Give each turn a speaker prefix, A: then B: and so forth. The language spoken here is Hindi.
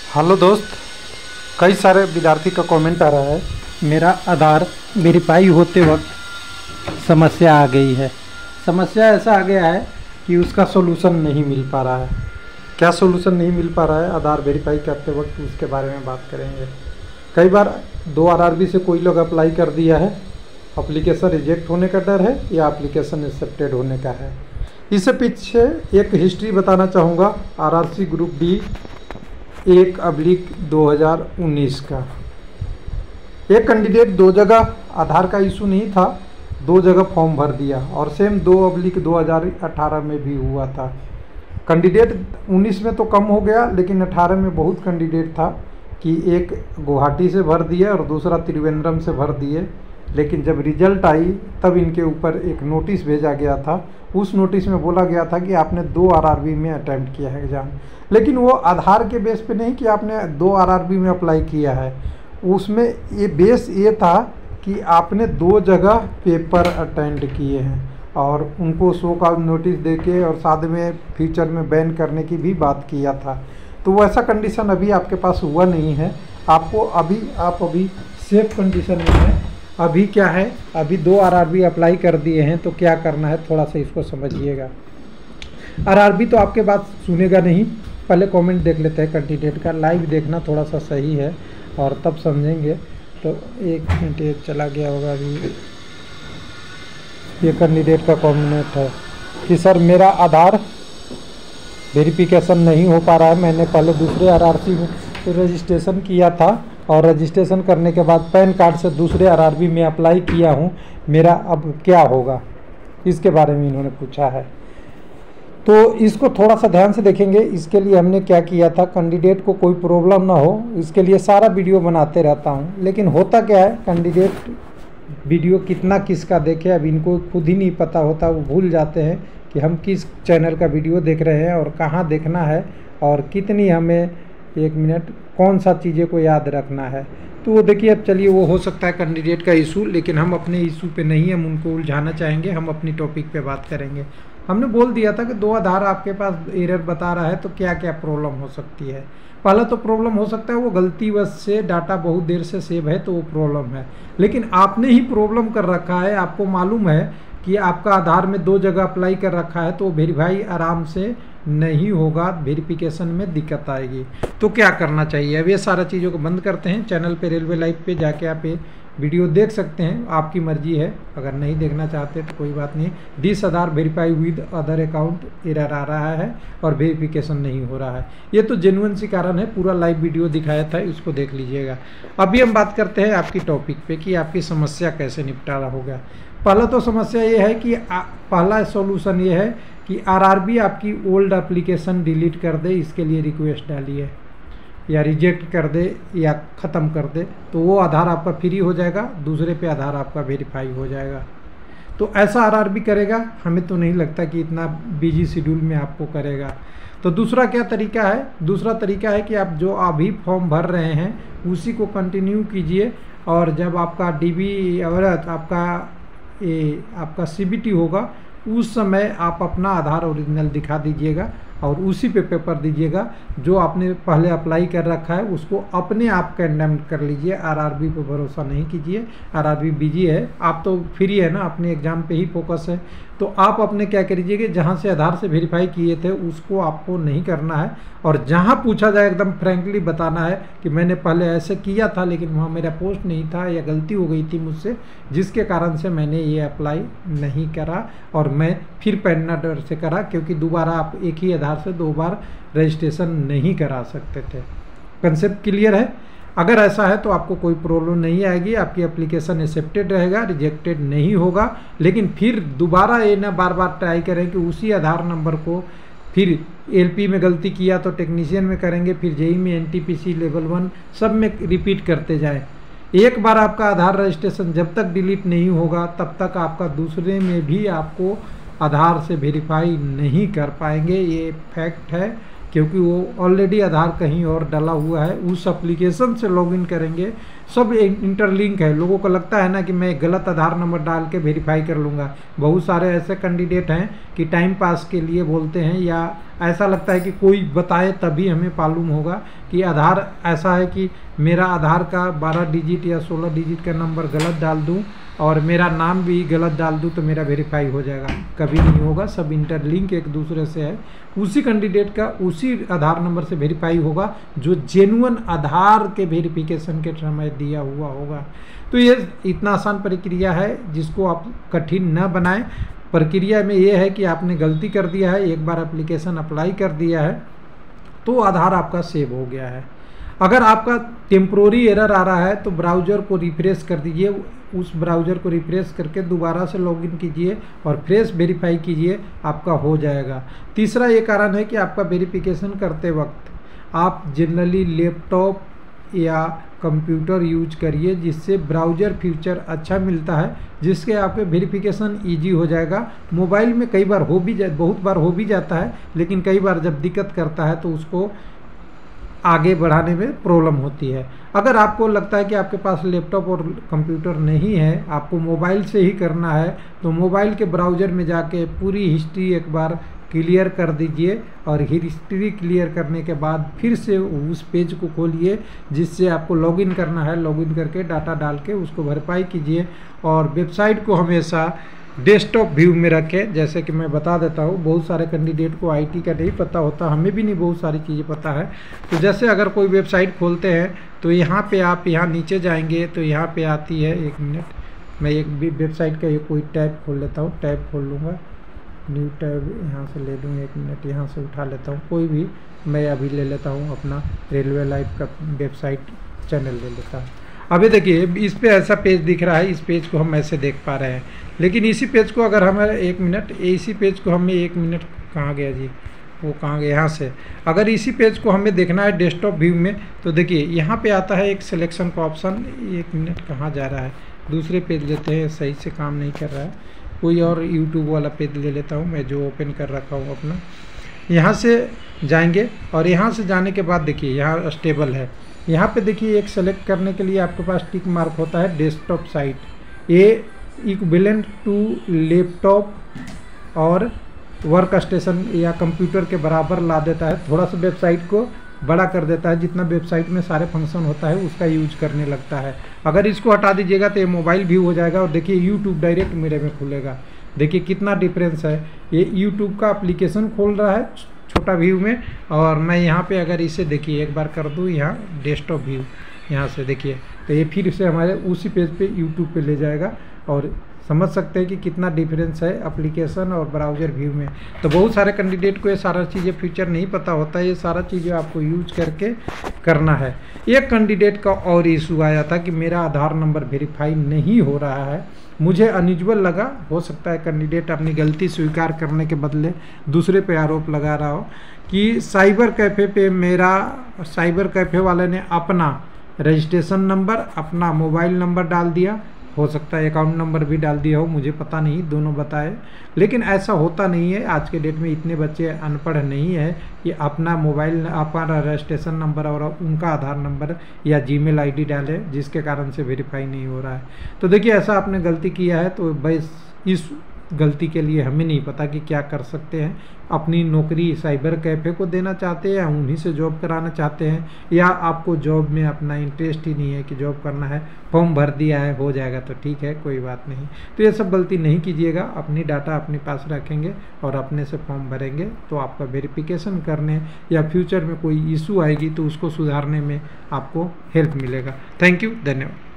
A: हेलो दोस्त, कई सारे विद्यार्थी का कमेंट आ रहा है मेरा आधार वेरीफाई होते वक्त समस्या आ गई है। समस्या ऐसा आ गया है कि उसका सॉल्यूशन नहीं मिल पा रहा है। क्या सॉल्यूशन नहीं मिल पा रहा है आधार वेरीफाई करते वक्त, उसके बारे में बात करेंगे। कई बार 2 आरआरबी से कोई लोग अप्लाई कर दिया है, एप्लीकेशन रिजेक्ट होने का डर है या एप्लीकेशन एक्सेप्टेड होने का है। इससे पीछे एक हिस्ट्री बताना चाहूँगा आरआरसी ग्रुप डी 1/2019 का। एक कैंडिडेट 2 जगह आधार का इशू नहीं था, 2 जगह फॉर्म भर दिया और सेम 2/2018 में भी हुआ था। कैंडिडेट 19 में तो कम हो गया, लेकिन 18 में बहुत कैंडिडेट था कि एक गुवाहाटी से भर दिए और दूसरा त्रिवेंद्रम से भर दिए। लेकिन जब रिजल्ट आई तब इनके ऊपर एक नोटिस भेजा गया था। उस नोटिस में बोला गया था कि आपने 2 आरआरबी में अटैम्प्ट किया है एग्ज़ाम, लेकिन वो आधार के बेस पे नहीं कि आपने 2 आरआरबी में अप्लाई किया है। उसमें ये बेस ये था कि आपने 2 जगह पेपर अटेंड किए हैं और उनको शो का नोटिस देके और साथ में फ्यूचर में बैन करने की भी बात किया था। तो वैसा कंडीशन अभी आपके पास हुआ नहीं है। आप अभी सेफ कंडीशन में हैं। अभी क्या है, अभी 2 आरआरबी अप्लाई कर दिए हैं, तो क्या करना है थोड़ा सा इसको समझिएगा। आरआरबी तो आपके बात सुनेगा नहीं, पहले कमेंट देख लेते हैं कैंडिडेट का। लाइव देखना थोड़ा सा सही है और तब समझेंगे। तो 1 मिनट ये चला गया होगा। अभी ये कैंडिडेट का कमेंट है कि सर मेरा आधार वेरिफिकेशन नहीं हो पा रहा है। मैंने पहले दूसरे आरआरसी में रजिस्ट्रेशन किया था और रजिस्ट्रेशन करने के बाद पैन कार्ड से दूसरे आरआरबी में अप्लाई किया हूँ, मेरा अब क्या होगा, इसके बारे में इन्होंने पूछा है। तो इसको थोड़ा सा ध्यान से देखेंगे। इसके लिए हमने क्या किया था, कैंडिडेट को कोई प्रॉब्लम ना हो इसके लिए सारा वीडियो बनाते रहता हूँ। लेकिन होता क्या है, कैंडिडेट वीडियो कितना किसका देखे अब इनको खुद ही नहीं पता होता। वो भूल जाते हैं कि हम किस चैनल का वीडियो देख रहे हैं और कहाँ देखना है और कितनी हमें 1 मिनट कौन सा चीज़ें को याद रखना है। तो वो देखिए, अब चलिए वो हो सकता है कैंडिडेट का इशू, लेकिन हम अपने इशू पे नहीं हम उनको उलझाना चाहेंगे। हम अपनी टॉपिक पे बात करेंगे। हमने बोल दिया था कि 2 आधार आपके पास एरर बता रहा है, तो क्या क्या प्रॉब्लम हो सकती है। पहला तो प्रॉब्लम हो सकता है वो गलतीवश से डाटा बहुत देर से सेव है, तो वो प्रॉब्लम है। लेकिन आपने ही प्रॉब्लम कर रखा है, आपको मालूम है कि आपका आधार में 2 जगह अप्लाई कर रखा है, तो वेरीफाई आराम से नहीं होगा, वेरिफिकेशन में दिक्कत आएगी। तो क्या करना चाहिए, अब ये सारा चीज़ों को बंद करते हैं। चैनल पे रेलवे लाइव पे जाके आप ये वीडियो देख सकते हैं, आपकी मर्जी है। अगर नहीं देखना चाहते तो कोई बात नहीं। This Aadhaar verify with other account error आ रहा है और वेरिफिकेशन नहीं हो रहा है। ये तो जेन्युइन सी कारण है, पूरा लाइव वीडियो दिखाया था, इसको देख लीजिएगा। अभी हम बात करते हैं आपकी टॉपिक पे कि आपकी समस्या कैसे निपटारा होगा। पहला तो समस्या ये है कि पहला सॉल्यूशन ये है कि आरआरबी आपकी ओल्ड एप्लीकेशन डिलीट कर दे। इसके लिए रिक्वेस्ट डालिए या रिजेक्ट कर दे या ख़त्म कर दे, तो वो आधार आपका फ्री हो जाएगा, दूसरे पे आधार आपका वेरीफाई हो जाएगा। तो ऐसा आरआरबी करेगा, हमें तो नहीं लगता कि इतना बिजी शेड्यूल में आपको करेगा। तो दूसरा क्या तरीका है, दूसरा तरीका है कि आप जो अभी फॉर्म भर रहे हैं उसी को कंटिन्यू कीजिए और जब आपका डीबी और आपका सीबीटी होगा उस समय आप अपना आधार ओरिजिनल दिखा दीजिएगा और उसी पे पेपर दीजिएगा। जो आपने पहले अप्लाई कर रखा है उसको अपने आप कंडेम कर लीजिए। आरआरबी पे भरोसा नहीं कीजिए, आरआरबी बिजी है, आप तो फ्री है ना, अपने एग्ज़ाम पे ही फोकस है। तो आप अपने क्या करिए कि जहाँ से आधार से वेरीफाई किए थे उसको आपको नहीं करना है और जहाँ पूछा जाए एकदम फ्रैंकली बताना है कि मैंने पहले ऐसे किया था लेकिन वहाँ मेरा पोस्ट नहीं था या गलती हो गई थी मुझसे, जिसके कारण से मैंने ये अप्लाई नहीं करा और मैं फिर पैन नंबर से करा, क्योंकि दोबारा आप एक ही आधार से 2 बार रजिस्ट्रेशन नहीं करा सकते थे। कंसेप्ट क्लियर है। अगर ऐसा है तो आपको कोई प्रॉब्लम नहीं आएगी, आपकी एप्लीकेशन एक्सेप्टेड रहेगा, रिजेक्टेड नहीं होगा। लेकिन फिर दोबारा ये ना बार बार ट्राई करें कि उसी आधार नंबर को फिर एलपी में गलती किया तो टेक्नीशियन में करेंगे, फिर जेई में, एनटीपीसी लेवल 1 सब में रिपीट करते जाएं। एक बार आपका आधार रजिस्ट्रेशन जब तक डिलीट नहीं होगा तब तक आपका दूसरे में भी आपको आधार से वेरीफाई नहीं कर पाएंगे। ये फैक्ट है क्योंकि वो ऑलरेडी आधार कहीं और डाला हुआ है, उस एप्लीकेशन से लॉगिन करेंगे। सब इंटरलिंक है। लोगों को लगता है ना कि मैं गलत आधार नंबर डाल के वेरीफाई कर लूँगा। बहुत सारे ऐसे कैंडिडेट हैं कि टाइम पास के लिए बोलते हैं, या ऐसा लगता है कि कोई बताए तभी हमें मालूम होगा कि आधार ऐसा है कि मेरा आधार का 12 डिजिट या 16 डिजिट का नंबर गलत डाल दूं और मेरा नाम भी गलत डाल दूं तो मेरा वेरीफाई हो जाएगा। कभी नहीं होगा। सब इंटरलिंक एक दूसरे से है। उसी कैंडिडेट का उसी आधार नंबर से वेरीफाई होगा जो जेन्युइन आधार के वेरिफिकेशन के समय दिया हुआ होगा। तो ये इतना आसान प्रक्रिया है जिसको आप कठिन न बनाएं। प्रक्रिया में ये है कि आपने गलती कर दिया है, एक बार एप्लीकेशन अप्लाई कर दिया है तो आधार आपका सेव हो गया है। अगर आपका टेम्प्रोरी एरर आ रहा है तो ब्राउज़र को रिफ्रेश कर दीजिए। उस ब्राउज़र को रिफ्रेश करके दोबारा से लॉगिन कीजिए और फ्रेश वेरीफाई कीजिए, आपका हो जाएगा। तीसरा ये कारण है कि आपका वेरिफिकेशन करते वक्त आप जनरली लैपटॉप या कंप्यूटर यूज करिए, जिससे ब्राउज़र फीचर अच्छा मिलता है, जिसके आपके वेरिफिकेशन इजी हो जाएगा। मोबाइल में कई बार बहुत बार हो भी जाता है, लेकिन कई बार जब दिक्कत करता है तो उसको आगे बढ़ाने में प्रॉब्लम होती है। अगर आपको लगता है कि आपके पास लैपटॉप और कंप्यूटर नहीं है, आपको मोबाइल से ही करना है, तो मोबाइल के ब्राउज़र में जाके पूरी हिस्ट्री एक बार क्लियर कर दीजिए और हिस्ट्री क्लियर करने के बाद फिर से उस पेज को खोलिए जिससे आपको लॉगिन करना है। लॉगिन करके डाटा डाल के उसको वेरीफाई कीजिए और वेबसाइट को हमेशा डेस्कटॉप व्यू में रखें। जैसे कि मैं बता देता हूँ, बहुत सारे कैंडिडेट को आईटी का नहीं पता होता, हमें भी नहीं बहुत सारी चीज़ें पता है। तो जैसे अगर कोई वेबसाइट खोलते हैं तो यहाँ पे आप यहाँ नीचे जाएंगे तो यहाँ पे आती है, एक मिनट मैं एक वेबसाइट का कोई टैब खोल लेता हूँ। टैब खोल लूँगा, न्यू टैब यहाँ से ले लूँ, एक मिनट यहाँ से उठा लेता हूँ। कोई भी मैं अभी ले लेता हूँ अपना रेलवे लाइव का वेबसाइट चैनल ले लेता हूँ। अभी देखिए इस पे ऐसा पेज दिख रहा है, इस पेज को हम ऐसे देख पा रहे हैं। लेकिन इसी पेज को अगर हमें इसी पेज को हमें कहाँ गया जी, वो कहाँ गया, यहाँ से अगर इसी पेज को हमें देखना है डेस्कटॉप व्यू में तो देखिए यहाँ पे आता है एक सिलेक्शन का ऑप्शन। एक मिनट कहाँ जा रहा है, दूसरे पेज लेते हैं, सही से काम नहीं कर रहा है। कोई और यूट्यूब वाला पेज ले लेता हूँ मैं जो ओपन कर रखा हूँ अपना। यहाँ से जाएंगे और यहाँ से जाने के बाद देखिए यहाँ स्टेबल है। यहाँ पे देखिए एक सेलेक्ट करने के लिए आपके पास टिक मार्क होता है डेस्कटॉप साइट, ये इक्विवेलेंट टू लैपटॉप और वर्क स्टेशन या कंप्यूटर के बराबर ला देता है। थोड़ा सा वेबसाइट को बड़ा कर देता है, जितना वेबसाइट में सारे फंक्शन होता है उसका यूज करने लगता है। अगर इसको हटा दीजिएगा तो ये मोबाइल व्यू हो जाएगा और देखिए यूट्यूब डायरेक्ट मेरे में खुलेगा। देखिए कितना डिफरेंस है। ये यूट्यूब का एप्लीकेशन खोल रहा है छोटा व्यू में, और मैं यहाँ पे अगर इसे देखिए एक बार कर दूँ यहाँ डेस्कटॉप व्यू, यहाँ से देखिए तो ये फिर से हमारे उसी पेज पे यूट्यूब पे ले जाएगा। और समझ सकते हैं कि कितना डिफरेंस है एप्लीकेशन और ब्राउज़र व्यू में। तो बहुत सारे कैंडिडेट को ये सारा चीज़ें फीचर नहीं पता होता है, ये सारा चीज़ें आपको यूज करके करना है। एक कैंडिडेट का और इशू आया था कि मेरा आधार नंबर वेरीफाई नहीं हो रहा है, मुझे अनयूजुअल लगा। हो सकता है कैंडिडेट अपनी गलती स्वीकार करने के बदले दूसरे पे आरोप लगा रहा हो कि साइबर कैफ़े पे मेरा साइबर कैफ़े वाले ने अपना रजिस्ट्रेशन नंबर, अपना मोबाइल नंबर डाल दिया, हो सकता है अकाउंट नंबर भी डाल दिया हो, मुझे पता नहीं, दोनों बताए। लेकिन ऐसा होता नहीं है। आज के डेट में इतने बच्चे अनपढ़ नहीं है कि अपना मोबाइल, अपना रजिस्ट्रेशन नंबर और उनका आधार नंबर या जीमेल आईडी डाले, जिसके कारण से वेरीफाई नहीं हो रहा है। तो देखिए ऐसा आपने गलती किया है तो बस इस गलती के लिए हमें नहीं पता कि क्या कर सकते हैं। अपनी नौकरी साइबर कैफ़े को देना चाहते हैं, उन्हीं से जॉब कराना चाहते हैं, या आपको जॉब में अपना इंटरेस्ट ही नहीं है कि जॉब करना है, फॉर्म भर दिया है, हो जाएगा तो ठीक है, कोई बात नहीं। तो ये सब गलती नहीं कीजिएगा। अपनी डाटा अपने पास रखेंगे और अपने से फॉर्म भरेंगे तो आपका वेरिफिकेशन करने या फ्यूचर में कोई इशू आएगी तो उसको सुधारने में आपको हेल्प मिलेगा। थैंक यू, धन्यवाद।